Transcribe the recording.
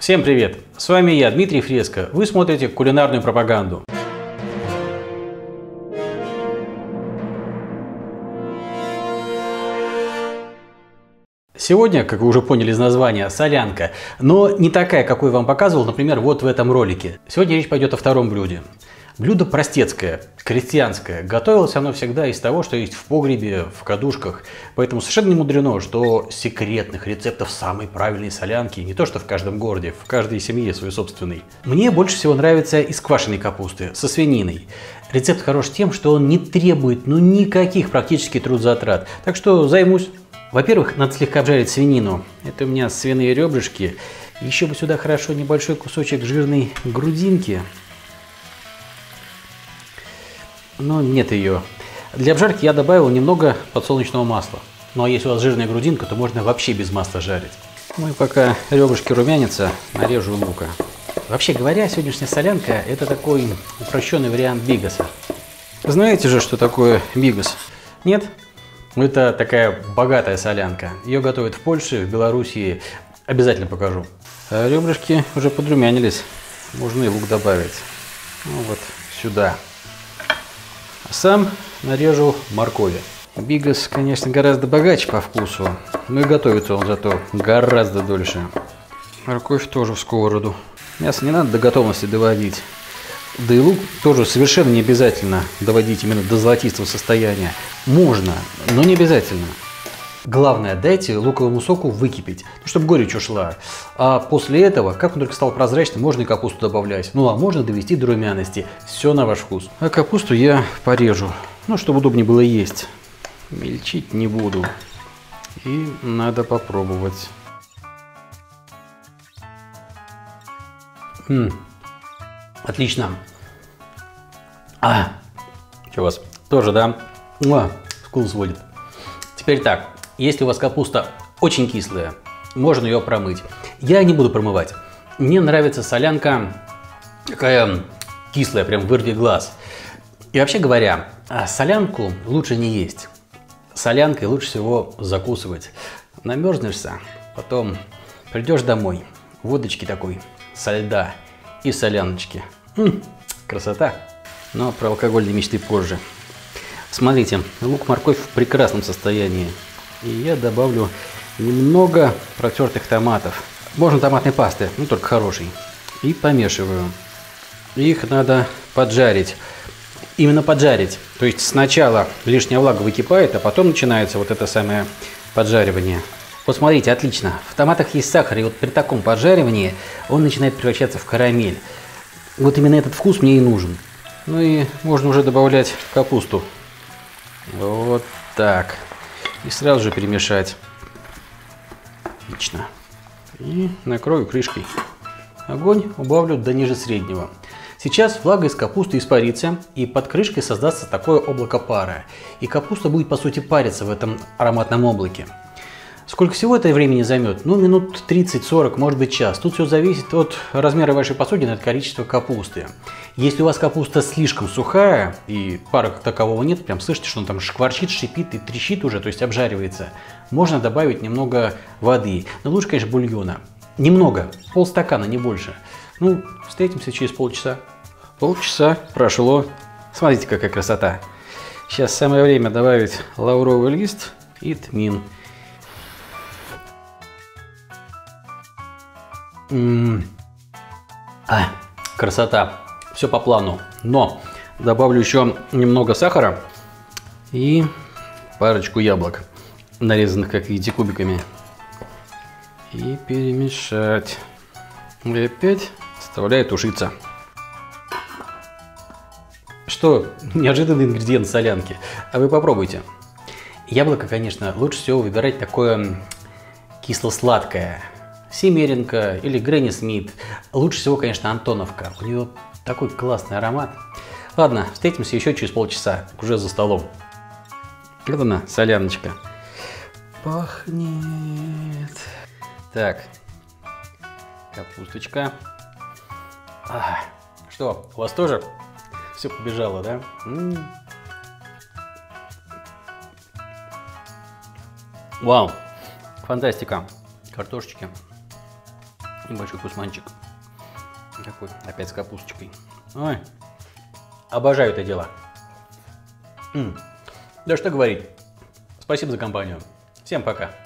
Всем привет! С вами я, Дмитрий Фреско. Вы смотрите кулинарную пропаганду. Сегодня, как вы уже поняли из названия, солянка, но не такая, какую я вам показывал, например, вот в этом ролике. Сегодня речь пойдет о втором блюде. Блюдо простецкое, крестьянское. Готовилось оно всегда из того, что есть в погребе, в кадушках. Поэтому совершенно не мудрено, что секретных рецептов самой правильной солянки не то что в каждом городе, в каждой семье свой собственный. Мне больше всего нравится из квашеной капусты, со свининой. Рецепт хорош тем, что он не требует никаких практически трудозатрат. Так что займусь. Во-первых, надо слегка обжарить свинину. Это у меня свиные ребрышки. Еще бы сюда хорошо небольшой кусочек жирной грудинки. Но нет ее. Для обжарки я добавил немного подсолнечного масла. Ну а если у вас жирная грудинка, то можно вообще без масла жарить. Ну и пока ребрышки румянятся, нарежу лука. Вообще говоря, сегодняшняя солянка – это такой упрощенный вариант бигоса. Знаете же, что такое бигос? Нет? Это такая богатая солянка. Ее готовят в Польше, в Белоруссии. Обязательно покажу. А ребрышки уже подрумянились. Можно и лук добавить. Ну вот сюда. Сам нарежу моркови. Бигос, конечно, гораздо богаче по вкусу, но и готовится он зато гораздо дольше. Морковь тоже в сковороду. Мясо не надо до готовности доводить. Да и лук тоже совершенно не обязательно доводить именно до золотистого состояния. Можно, но не обязательно. Главное, дайте луковому соку выкипеть, чтобы горечь ушла. А после этого, как он только стал прозрачным, можно и капусту добавлять. Ну а можно довести до румяности. Все на ваш вкус. А капусту я порежу, чтобы удобнее было есть. Мельчить не буду. И надо попробовать. Отлично. Что у вас? Тоже, да? Вкус сводит. Теперь так. Если у вас капуста очень кислая, можно ее промыть. Я не буду промывать. Мне нравится солянка такая кислая, прям вырви глаз. И вообще говоря, солянку лучше не есть. Солянкой лучше всего закусывать. Намерзнешься, потом придешь домой, водочки такой, со льда и соляночки. Красота. Но про алкогольные мечты позже. Смотрите, лук, морковь в прекрасном состоянии. И я добавлю немного протертых томатов. Можно томатной пасты, только хорошей. И помешиваю. Их надо поджарить. Именно поджарить. То есть сначала лишняя влага выкипает, а потом начинается вот это самое поджаривание. Вот смотрите, отлично. В томатах есть сахар, и вот при таком поджаривании он начинает превращаться в карамель. Вот именно этот вкус мне и нужен. Ну и можно уже добавлять капусту. Вот так. И сразу же перемешать. Отлично. И накрою крышкой. Огонь убавлю до ниже среднего. Сейчас влага из капусты испарится, и под крышкой создастся такое облако пара. И капуста будет, по сути, париться в этом ароматном облаке. Сколько всего это времени займет? Минут 30-40, может быть час. Тут все зависит от размера вашей посудины, от количества капусты. Если у вас капуста слишком сухая, и пара как такового нет, прям слышите, что он там шкварчит, шипит и трещит уже, то есть обжаривается, можно добавить немного воды. Но лучше, конечно, бульона. Немного, полстакана, не больше. Встретимся через полчаса. Полчаса прошло. Смотрите, какая красота. Сейчас самое время добавить лавровый лист и тмин. Красота. Все по плану. Но добавлю еще немного сахара и парочку яблок, нарезанных, как видите, кубиками. И перемешать. И опять оставляю тушиться. Что, неожиданный ингредиент солянки. А вы попробуйте. Яблоко, конечно, лучше всего выбирать такое кисло-сладкое. Семеренко или Гренни Смит. Лучше всего, конечно, Антоновка. У нее такой классный аромат. Ладно, встретимся еще через полчаса, уже за столом. Вот она, соляночка. Пахнет. Так, капусточка. Что, у вас тоже все побежало, да? Вау, фантастика. Картошечки. Небольшой кусманчик. Такой, опять с капусточкой. Ой, обожаю это дело. Да что говорить. Спасибо за компанию. Всем пока.